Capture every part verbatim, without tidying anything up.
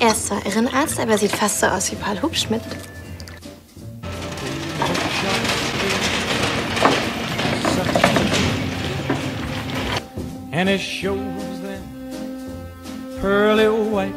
Er ist zwar Irrenarzt, aber sieht fast so aus wie Paul Hubschmidt. And it shows them pearly white,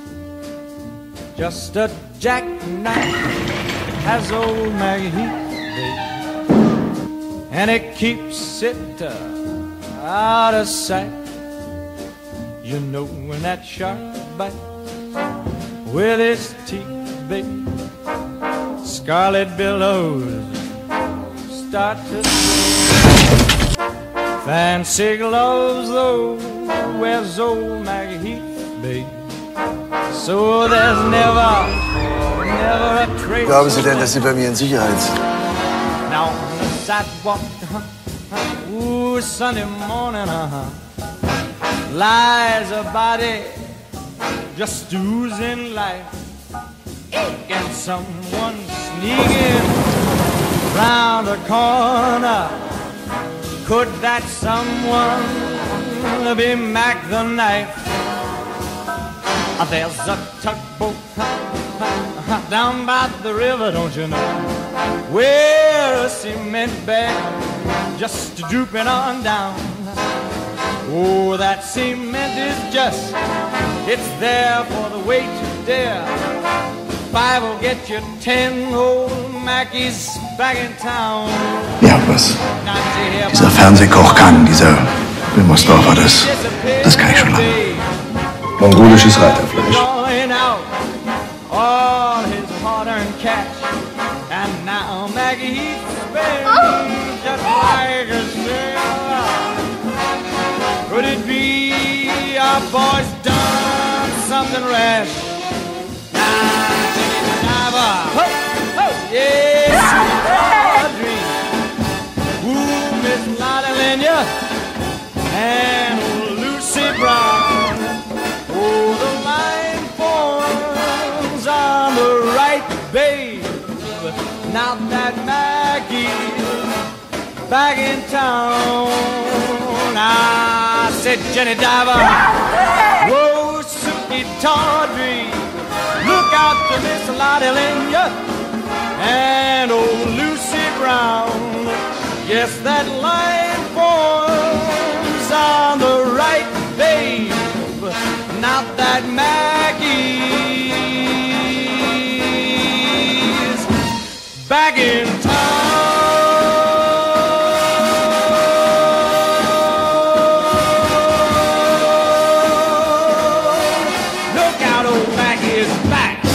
just a jackknife has old Maggie Heath, and it keeps it uh, out of sight. You know when that shark bites with his teeth, baby, scarlet billows start to swim. Fancy gloves, though, where's old Maggie Heath, baby? So there's never, never a trace. Glauben Sie denn, dass Sie bei mir in Sicherheit sind? Now on the sidewalk, uh-huh, ooh, Sunday morning, uh-huh, lies a body just oozing life. And someone sneaking round the corner. Could that someone be Mac the Knife? There's a tugboat down by the river, don't you know, where a cement bag just drooping on down. Oh, that cement is just, it's there for the weight to dare. Five will get you ten old Mackies back in town. Ja, was dieser Fernsehkoch kann, dieser Wilmersdorfer, das, das kann ich schon lange. Mongolisches Reiterfleisch. All his hard-earned cash, and now Maggie spends just like a sailor. Could it be our boy's done something rash? Now, Jenny Diver, ho, ho, yes, Audrey, ooh, Miss Lottie Lenya, and old Lucy Brown. Oh, the line forms on the right, babe. Now that Maggie's back in town, I said, Jenny Diver, whoa, Suki Tawdry, look out for Miss Lottie Lenya and old Lucy Brown. Yes, that line forms on the right, babe. Not that Maggie's back in town. Look out, old Maggie is back.